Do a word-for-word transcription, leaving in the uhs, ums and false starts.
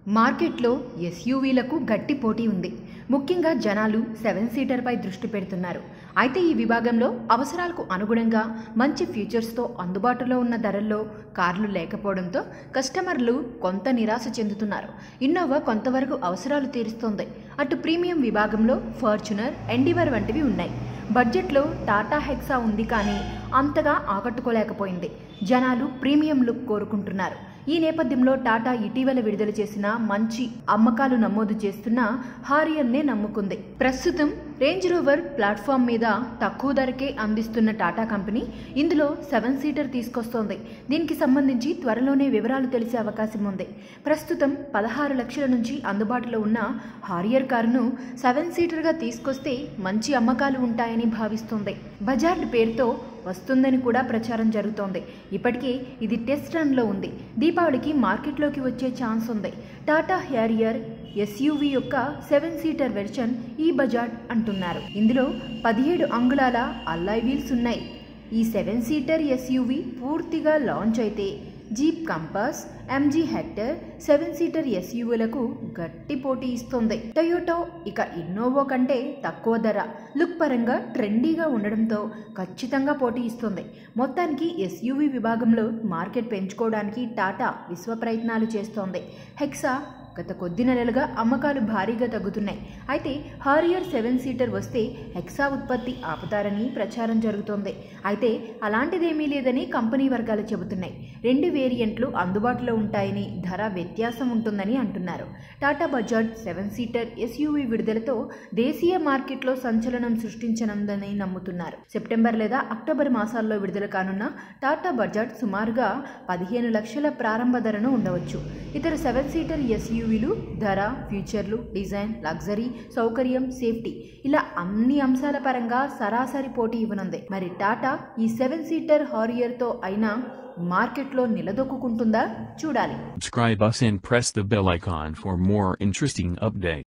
మార్కెట్లో ఎస్యూవీలకు గట్టి పోటీ ఉంది. ముఖ్యంగా జనాలు సెవెన్ సీటర్పై దృష్టి పెడుతున్నారు. అయితే ఈ విభాగంలో అవసరాలకు అనుగుణంగా మంచి ఫీచర్స్తో అందుబాటులో ఉన్న ధరల్లో కార్లు లేకపోవడంతో కస్టమర్లు కొంత నిరాశ చెందుతున్నారు. ఇన్నోవా కొంతవరకు అవసరాలు తీరుస్తోంది. అటు ప్రీమియం విభాగంలో ఫార్చునర్, ఎండివర్ వంటివి ఉన్నాయి. బడ్జెట్లో టాటా హెక్సా ఉంది, కానీ అంతగా ఆకట్టుకోలేకపోయింది. జనాలు ప్రీమియం లుక్ కోరుకుంటున్నారు. ఈ నేపథ్యంలో టాటా ఇటీవల విడుదల చేసిన మంచి అమ్మకాలు నమోదు చేస్తున్న హారియర్నే నమ్ముకుంది. ప్రస్తుతం రేంజ్ రోవర్ ప్లాట్ఫామ్ మీద తక్కువ ధరకే అందిస్తున్న టాటా కంపెనీ ఇందులో సెవెన్ సీటర్ తీసుకొస్తోంది. దీనికి సంబంధించి త్వరలోనే వివరాలు తెలిసే అవకాశం ఉంది. ప్రస్తుతం పదహారు లక్షల నుంచి అందుబాటులో ఉన్న హారియర్ కారును సెవెన్ సీటర్గా తీసుకొస్తే మంచి అమ్మకాలు ఉంటాయని భావిస్తోంది. బజార్డ్ పేరుతో వస్తుందని కూడా ప్రచారం జరుగుతోంది. ఇప్పటికే ఇది టెస్ట్ రన్లో ఉంది. దీపావళికి మార్కెట్లోకి వచ్చే ఛాన్స్ ఉంది. టాటా హ్యారియర్ ఎస్యూవీ యొక్క సెవెన్ సీటర్ వెర్షన్ ఈ బజార్డ్ అంటున్నారు. ఇందులో పదిహేడు అంగుళాల అల్లాయ్ వీల్స్ ఉన్నాయి. ఈ సెవెన్ సీటర్ ఎస్యూవీ పూర్తిగా లాంచ్ అయితే Jeep Compass, MG Hector seven seater ఎస్యూవీలకు గట్టి పోటీ ఇస్తోంది. టొయోటో ఇక ఇన్నోవా కంటే తక్కువ ధర, లుక్ పరంగా ట్రెండీగా ఉండడంతో ఖచ్చితంగా పోటీ ఇస్తోంది. మొత్తానికి ఎస్యూవీ విభాగంలో మార్కెట్ పెంచుకోవడానికి టాటా విశ్వ ప్రయత్నాలు చేస్తోంది. హెక్సా గత కొద్ది నెలలుగా అమ్మకాలు భారీగా తగ్గుతున్నాయి. అయితే హారియర్ సెవెన్ సీటర్ వస్తే హెక్సా ఉత్పత్తి ఆపుతారని ప్రచారం జరుగుతోంది. అయితే అలాంటిదేమీ లేదని కంపెనీ వర్గాలు చెబుతున్నాయి. రెండు వేరియంట్లు అందుబాటులో ఉంటాయని, ధర వ్యత్యాసం ఉంటుందని అంటున్నారు. Tata Buzzard seven seater SUV విడుదలతో దేశీయ మార్కెట్లో సంచలనం సృష్టించనుందని నమ్ముతున్నారు. సెప్టెంబర్ లేదా అక్టోబర్ మాసాల్లో విడుదల కానున్న టాటా బజార్డ్ సుమారుగా పదిహేను లక్షల ప్రారంభ ధరను ఉండవచ్చు. ఇతర సెవెన్ సీటర్ ఎస్యూ లు ధర, ఫీచర్లు, డిజైన్, లగ్జరీ, సౌకర్యం, సేఫ్టీ ఇలా అన్ని అంశాల పరంగా సరాసరి పోటీ ఇవ్వనుంది. మరి టాటా ఈ సెవెన్ సీటర్ హారియర్ తో అయినా మార్కెట్లో నిలదొక్కుంటుందా? చూడాలి. Subscribe us and press the bell icon for more interesting updates.